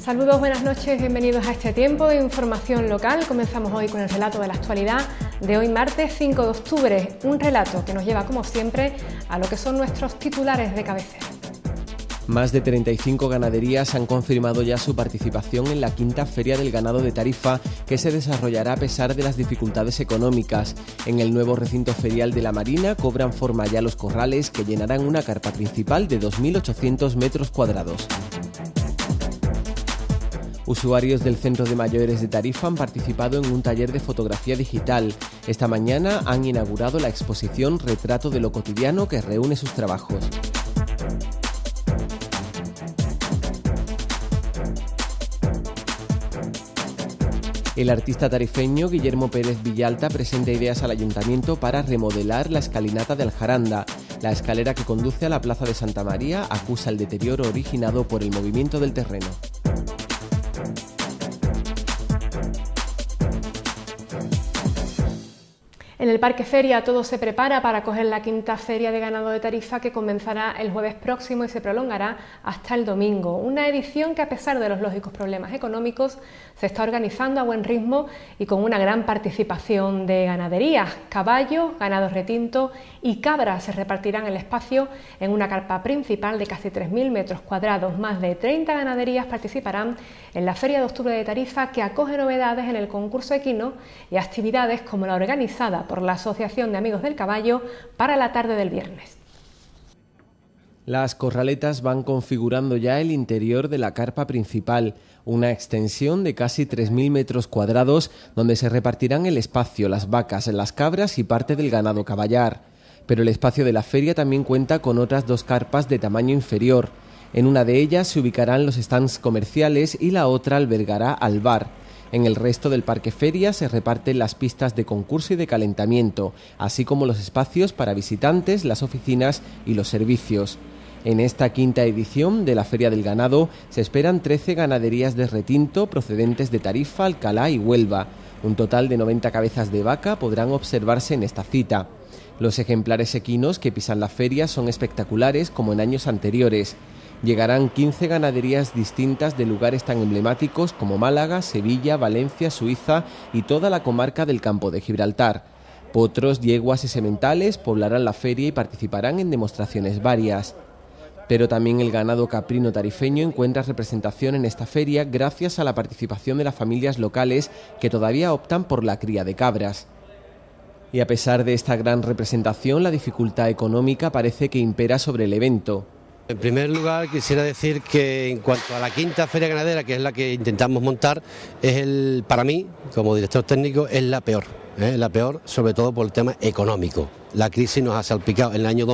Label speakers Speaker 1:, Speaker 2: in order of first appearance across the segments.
Speaker 1: Saludos, buenas noches, bienvenidos a este tiempo de información local. Comenzamos hoy con el relato de la actualidad de hoy martes 5 de octubre, un relato que nos lleva como siempre a lo que son nuestros titulares de cabecera.
Speaker 2: Más de 35 ganaderías han confirmado ya su participación en la quinta Feria del Ganado de Tarifa, que se desarrollará a pesar de las dificultades económicas. En el nuevo recinto ferial de la Marina cobran forma ya los corrales, que llenarán una carpa principal de 2.800 metros cuadrados. Usuarios del Centro de Mayores de Tarifa han participado en un taller de fotografía digital. Esta mañana han inaugurado la exposición Retrato de lo cotidiano, que reúne sus trabajos. El artista tarifeño Guillermo Pérez Villalta presenta ideas al Ayuntamiento para remodelar la escalinata de Aljaranda. La escalera que conduce a la Plaza de Santa María acusa el deterioro originado por el movimiento del terreno.
Speaker 1: En el Parque Feria todo se prepara para acoger la quinta Feria de Ganado de Tarifa, que comenzará el jueves próximo y se prolongará hasta el domingo. Una edición que, a pesar de los lógicos problemas económicos, se está organizando a buen ritmo y con una gran participación de ganaderías. Caballos, ganado retinto y cabras se repartirán el espacio en una carpa principal de casi 3.000 metros cuadrados. Más de 30 ganaderías participarán en la Feria de Octubre de Tarifa, que acoge novedades en el concurso equino y actividades como la organizada por la Asociación de Amigos del Caballo para la tarde del viernes.
Speaker 2: Las corraletas van configurando ya el interior de la carpa principal, una extensión de casi 3.000 metros cuadrados donde se repartirán el espacio, las vacas, las cabras y parte del ganado caballar. Pero el espacio de la feria también cuenta con otras dos carpas de tamaño inferior. En una de ellas se ubicarán los stands comerciales y la otra albergará al bar. En el resto del Parque Feria se reparten las pistas de concurso y de calentamiento, así como los espacios para visitantes, las oficinas y los servicios. En esta quinta edición de la Feria del Ganado se esperan 13 ganaderías de retinto procedentes de Tarifa, Alcalá y Huelva. Un total de 90 cabezas de vaca podrán observarse en esta cita. Los ejemplares equinos que pisan la feria son espectaculares como en años anteriores. Llegarán 15 ganaderías distintas de lugares tan emblemáticos como Málaga, Sevilla, Valencia, Suiza y toda la comarca del Campo de Gibraltar. Potros, yeguas y sementales poblarán la feria y participarán en demostraciones varias. Pero también el ganado caprino tarifeño encuentra representación en esta feria gracias a la participación de las familias locales que todavía optan por la cría de cabras. Y a pesar de esta gran representación, la dificultad económica parece que impera sobre el evento.
Speaker 3: En primer lugar, quisiera decir que en cuanto a la quinta feria ganadera, que es la que intentamos montar, para mí, como director técnico, es la peor. La peor, sobre todo por el tema económico. La crisis nos ha salpicado. En el año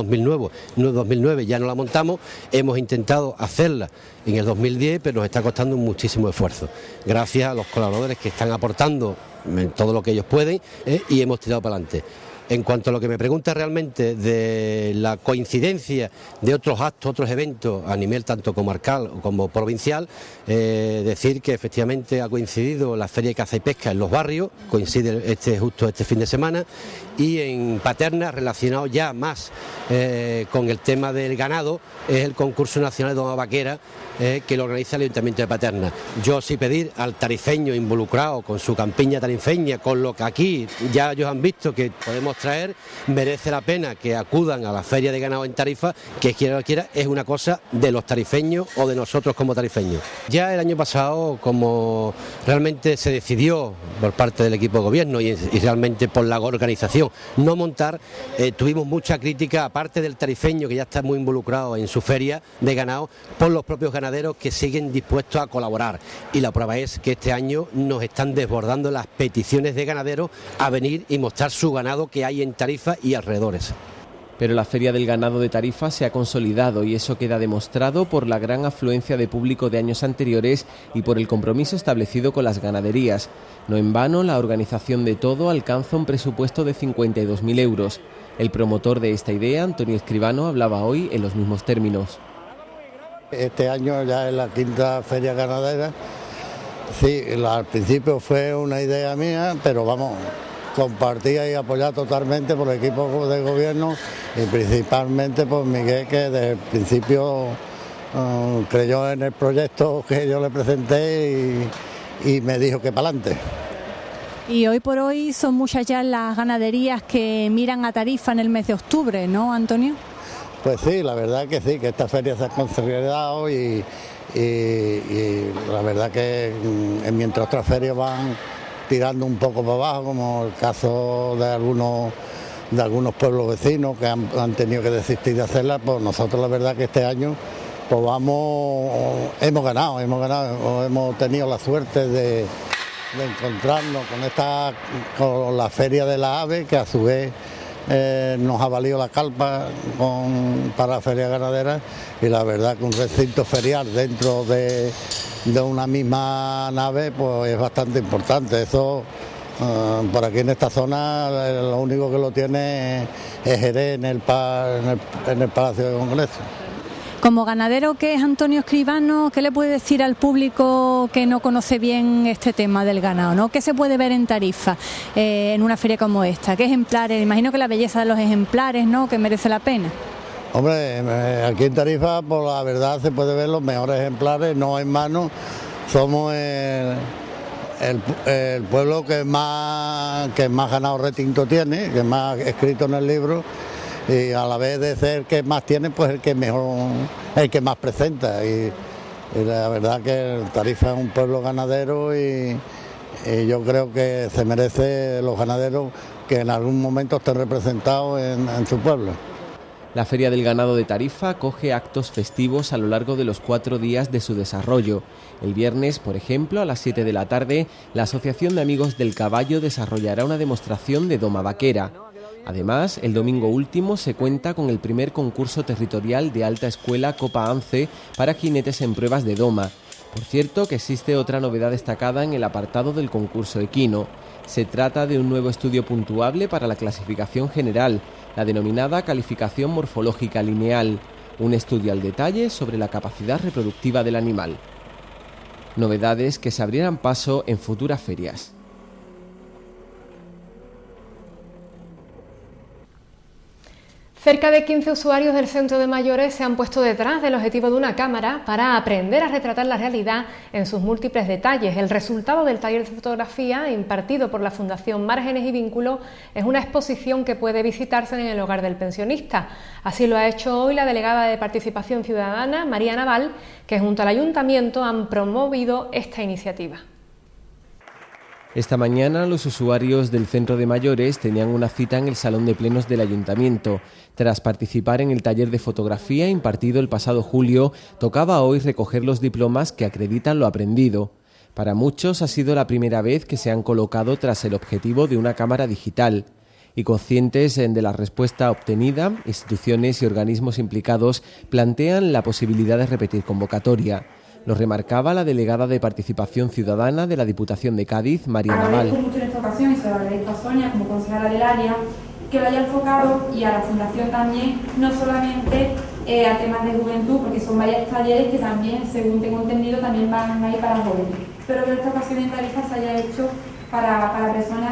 Speaker 3: 2009 ya no la montamos, hemos intentado hacerla en el 2010, pero nos está costando muchísimo esfuerzo. Gracias a los colaboradores que están aportando todo lo que ellos pueden y hemos tirado para adelante. En cuanto a lo que me pregunta realmente de la coincidencia de otros actos, otros eventos a nivel tanto comarcal como provincial, decir que efectivamente ha coincidido la Feria de Caza y Pesca en los barrios, coincide justo este fin de semana, y en Paterna, relacionado ya más con el tema del ganado, es el concurso nacional de doma vaquera que lo organiza el Ayuntamiento de Paterna. Yo sí pedir al tarifeño involucrado con su campiña tarifeña, con lo que aquí ya ellos han visto que podemos traer, merece la pena que acudan a la Feria de Ganado en Tarifa, que quiera o quiera es una cosa de los tarifeños o de nosotros como tarifeños. Ya el año pasado, como realmente se decidió por parte del equipo de gobierno y realmente por la organización no montar, tuvimos mucha crítica, aparte del tarifeño que ya está muy involucrado en su feria de ganado, por los propios ganaderos que siguen dispuestos a colaborar. Y la prueba es que este año nos están desbordando las peticiones de ganaderos a venir y mostrar su ganado que hay en Tarifa y alrededores.
Speaker 2: Pero la Feria del Ganado de Tarifa se ha consolidado y eso queda demostrado por la gran afluencia de público de años anteriores y por el compromiso establecido con las ganaderías. No en vano, la organización de todo alcanza un presupuesto de 52.000 euros. El promotor de esta idea, Antonio Escribano, hablaba hoy en los mismos términos.
Speaker 4: Este año ya es la quinta Feria Ganadera. Sí, al principio fue una idea mía, pero vamos, compartida y apoyada totalmente por el equipo de gobierno y principalmente por Miguel, que desde el principio creyó en el proyecto que yo le presenté y me dijo que para adelante.
Speaker 5: Y hoy por hoy son muchas ya las ganaderías que miran a Tarifa en el mes de octubre, ¿no, Antonio?
Speaker 4: Pues sí, la verdad que sí, que esta feria se ha consolidado y la verdad que mientras otras ferias van tirando un poco para abajo, como el caso de algunos pueblos vecinos que han tenido que desistir de hacerla, pues nosotros la verdad que este año pues hemos ganado, hemos tenido la suerte de encontrarnos con la Feria de la Ave, que a su vez nos ha valido la carpa para la Feria Ganadera, y la verdad que un recinto ferial dentro de una misma nave pues es bastante importante. Eso por aquí en esta zona lo único que lo tiene es Jerez en el Palacio de Congreso.
Speaker 5: Como ganadero que es Antonio Escribano, ¿qué le puede decir al público que no conoce bien este tema del ganado, ¿no? ¿Qué se puede ver en Tarifa en una feria como esta? ¿Qué ejemplares? Imagino que la belleza de los ejemplares, ¿no?, que merece la pena.
Speaker 4: Hombre, aquí en Tarifa, por la verdad, se puede ver los mejores ejemplares, no en mano. Somos el pueblo que más ganado retinto tiene, que más escrito en el libro, y a la vez de ser el que más tiene, pues el que más presenta. Y la verdad que Tarifa es un pueblo ganadero y yo creo que se merece los ganaderos que en algún momento estén representados en su pueblo.
Speaker 2: La Feria del Ganado de Tarifa acoge actos festivos a lo largo de los 4 días de su desarrollo. El viernes, por ejemplo, a las 7 de la tarde, la Asociación de Amigos del Caballo desarrollará una demostración de doma vaquera. Además, el domingo último se cuenta con el primer concurso territorial de alta escuela Copa ANCE para jinetes en pruebas de doma. Por cierto, que existe otra novedad destacada en el apartado del concurso equino. Se trata de un nuevo estudio puntuable para la clasificación general, la denominada calificación morfológica lineal, un estudio al detalle sobre la capacidad reproductiva del animal. Novedades que se abrirán paso en futuras ferias.
Speaker 1: Cerca de 15 usuarios del Centro de Mayores se han puesto detrás del objetivo de una cámara para aprender a retratar la realidad en sus múltiples detalles. El resultado del taller de fotografía impartido por la Fundación Márgenes y Vínculos es una exposición que puede visitarse en el hogar del pensionista. Así lo ha hecho hoy la delegada de Participación Ciudadana, María Naval, que junto al Ayuntamiento han promovido esta iniciativa.
Speaker 2: Esta mañana los usuarios del Centro de Mayores tenían una cita en el Salón de Plenos del Ayuntamiento. Tras participar en el taller de fotografía impartido el pasado julio, tocaba hoy recoger los diplomas que acreditan lo aprendido. Para muchos ha sido la primera vez que se han colocado tras el objetivo de una cámara digital. Y conscientes de la respuesta obtenida, instituciones y organismos implicados plantean la posibilidad de repetir convocatoria. Lo remarcaba la delegada de Participación Ciudadana de la Diputación de Cádiz, María Naval.
Speaker 6: Agradezco mucho en esta ocasión, y se lo agradezco a Sonia como concejala del área, que lo haya enfocado, y a la Fundación también, no solamente a temas de juventud, porque son varios talleres que también, según tengo entendido, también van a ir para jóvenes, pero que en esta ocasión en Tarifa se haya hecho para personas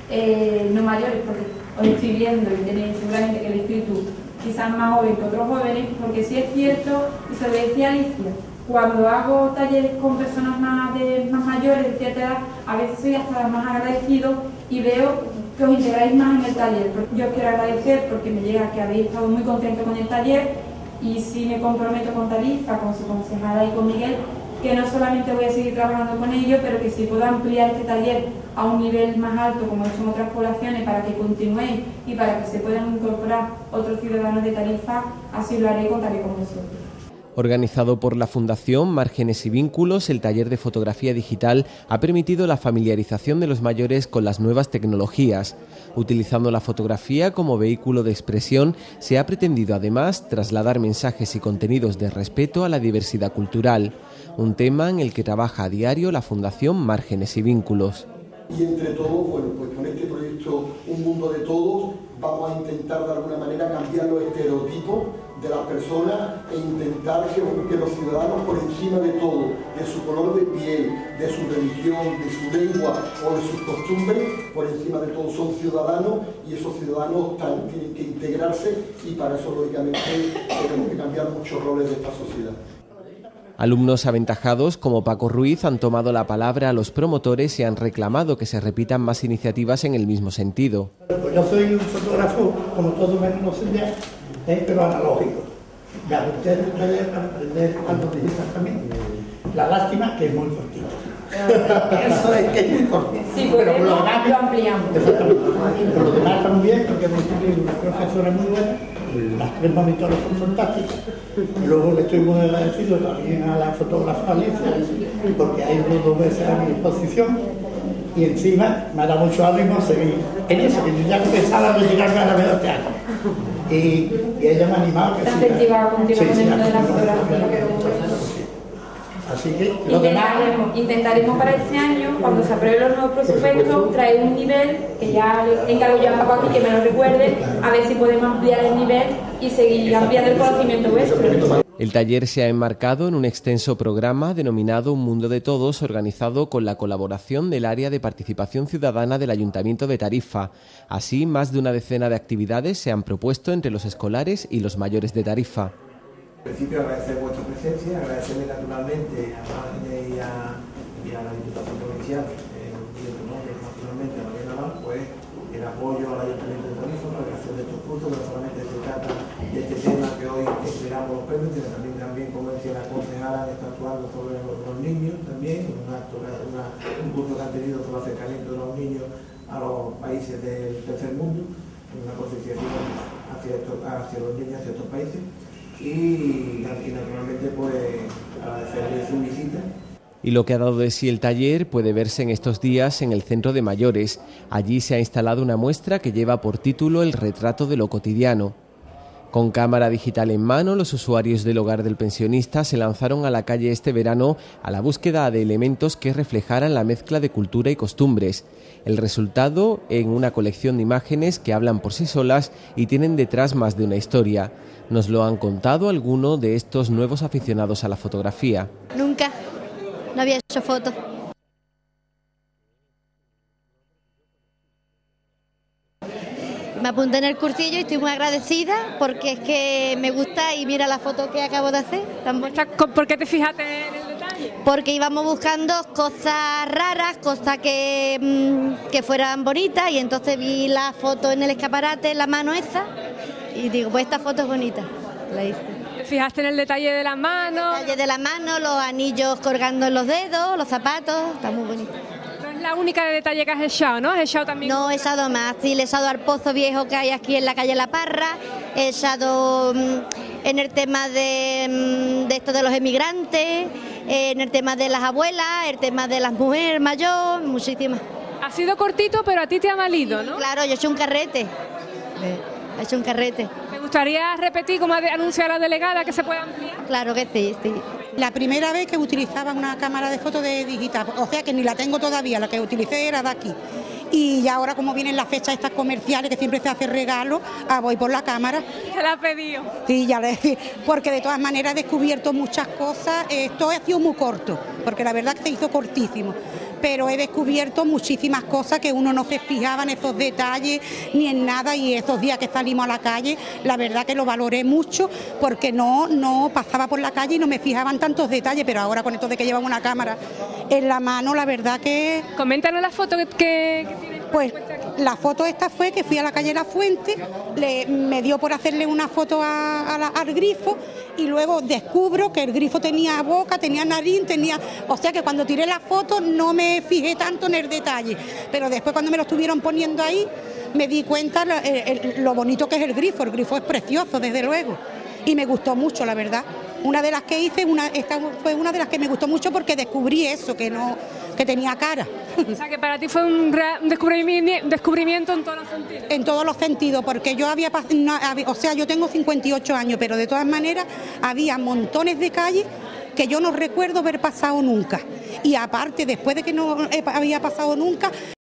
Speaker 6: no mayores, porque os estoy viendo y tenéis seguramente que el espíritu quizás más joven que otros jóvenes, porque sí es cierto, y se lo decía Alicia, cuando hago talleres con personas más mayores, de cierta edad, a veces soy hasta más agradecido y veo que os integráis más en el taller. Yo os quiero agradecer porque me llega que habéis estado muy contentos con el taller, y sí me comprometo con Tarifa, con su concejala y con Miguel, que no solamente voy a seguir trabajando con ellos, pero que si puedo ampliar este taller a un nivel más alto, como he hecho en otras poblaciones, para que continuéis y para que se puedan incorporar otros ciudadanos de Tarifa, así lo haré y contaré con vosotros.
Speaker 2: Organizado por la Fundación Márgenes y Vínculos, el taller de fotografía digital ha permitido la familiarización de los mayores con las nuevas tecnologías. Utilizando la fotografía como vehículo de expresión, se ha pretendido además trasladar mensajes y contenidos de respeto a la diversidad cultural, un tema en el que trabaja a diario la Fundación Márgenes y Vínculos.
Speaker 7: Y entre todos, bueno, pues con este proyecto Un Mundo de Todos vamos a intentar de alguna manera cambiar los estereotipos de las personas e intentar que los ciudadanos, por encima de todo, de su color de piel, de su religión, de su lengua o de sus costumbres, por encima de todo son ciudadanos, y esos ciudadanos tienen que integrarse, y para eso lógicamente tenemos que cambiar muchos roles de esta sociedad.
Speaker 2: Alumnos aventajados como Paco Ruiz han tomado la palabra a los promotores y han reclamado que se repitan más iniciativas en el mismo sentido.
Speaker 8: Pues yo soy un fotógrafo, como todos me conocen ya, pero analógico. Me apunté en un taller para aprender algo digital también. La lástima que es muy cortito. Eso es que es muy cortito.
Speaker 6: Sí, pero por lo demás lo ampliamos.
Speaker 8: Por lo demás también, porque me tiene una profesora muy buena. Las 3 monitores son fantásticas. Y luego le estoy muy agradecido también a la fotógrafa Alicia, porque ha ido 2 veces a mi exposición. Y encima me ha dado mucho ánimo seguir en eso, que yo ya pensaba de llegarme a la Medio Teatro. Y ella me ha animado.
Speaker 6: Te ha incentivado continuamente de la fotografía.
Speaker 8: Así que lo
Speaker 6: intentaremos para este año, cuando se aprueben los nuevos presupuestos, traer un nivel, que ya encargo yo a Paco aquí que me lo recuerde, a ver si podemos ampliar el nivel y seguir ampliando el conocimiento vuestro.
Speaker 2: El taller se ha enmarcado en un extenso programa denominado Un Mundo de Todos, organizado con la colaboración del Área de Participación Ciudadana del Ayuntamiento de Tarifa. Así, más de una decena de actividades se han propuesto entre los escolares y los mayores de Tarifa.
Speaker 9: En principio, agradecer vuestra presencia, agradecerle naturalmente a Margen y a la Diputación Provincial, y en tu nombre, naturalmente, a María Naval, pues el apoyo al Ayuntamiento de Tarifa para la creación de estos cursos. No solamente se trata de este tema que hoy esperamos los premios, sino también, como decía la concejala, está actuando sobre los niños también, un curso que han tenido sobre el acercamiento de los niños a los países del tercer mundo, una concienciación hacia los niños, hacia estos países. Y naturalmente pues agradecerle su visita.
Speaker 2: Y lo que ha dado de sí el taller puede verse en estos días en el Centro de Mayores. Allí se ha instalado una muestra que lleva por título El retrato de lo cotidiano. Con cámara digital en mano, los usuarios del hogar del pensionista se lanzaron a la calle este verano a la búsqueda de elementos que reflejaran la mezcla de cultura y costumbres. El resultado en una colección de imágenes que hablan por sí solas y tienen detrás más de una historia. Nos lo han contado algunos de estos nuevos aficionados a la fotografía.
Speaker 10: Nunca, no había hecho fotos. Me apunté en el cursillo y estoy muy agradecida porque es que me gusta y mira la foto que acabo de hacer.
Speaker 1: ¿Por qué te fijaste en el detalle?
Speaker 10: Porque íbamos buscando cosas raras, cosas que fueran bonitas y entonces vi la foto en el escaparate, en la mano esa y digo, pues esta foto es bonita, la hice.
Speaker 1: ¿Te fijaste en el detalle de las manos?
Speaker 10: El detalle de la mano, los anillos colgando en los dedos, los zapatos, está muy bonito.
Speaker 1: No es la única de detalle que has echado, ¿no? ¿Has echado también?
Speaker 10: No, he echado más. Sí, le he echado al pozo viejo que hay aquí en la calle La Parra. He echado en el tema de esto de los emigrantes, en el tema de las abuelas, el tema de las mujeres mayores, muchísimas.
Speaker 1: Ha sido cortito, pero a ti te ha valido, ¿no?
Speaker 10: Claro, yo he hecho un carrete. He hecho un carrete.
Speaker 1: ¿Te gustaría repetir, como anuncia la delegada, que se pueda ampliar?
Speaker 10: Claro que sí, sí.
Speaker 11: La primera vez que utilizaba una cámara de fotos de digital, o sea que ni la tengo todavía, la que utilicé era de aquí. Y ya ahora como vienen las fechas estas comerciales que siempre se hace regalo, voy por la cámara.
Speaker 1: ¿Te la has pedido?
Speaker 11: Sí, ya le dije, porque de todas maneras he descubierto muchas cosas. Esto ha sido muy corto, porque la verdad que se hizo cortísimo. Pero he descubierto muchísimas cosas que uno no se fijaba en esos detalles ni en nada, y estos días que salimos a la calle, la verdad que lo valoré mucho porque no pasaba por la calle y no me fijaba en tantos detalles, pero ahora con esto de que llevan una cámara en la mano, la verdad que...
Speaker 1: Coméntanos la foto que tienes.
Speaker 11: Pues la foto esta fue que fui a la calle La Fuente, me dio por hacerle una foto al grifo y luego descubro que el grifo tenía boca, tenía nariz, o sea que cuando tiré la foto no me fijé tanto en el detalle, pero después cuando me lo estuvieron poniendo ahí me di cuenta lo bonito que es el grifo es precioso desde luego y me gustó mucho, la verdad. Una de las que hice, esta fue una de las que me gustó mucho porque descubrí eso, que tenía cara.
Speaker 1: O sea, que para ti fue un descubrimiento en todos los sentidos.
Speaker 11: En todos los sentidos, porque yo yo tengo 58 años, pero de todas maneras había montones de calles que yo no recuerdo haber pasado nunca. Y aparte, después de que no había pasado nunca,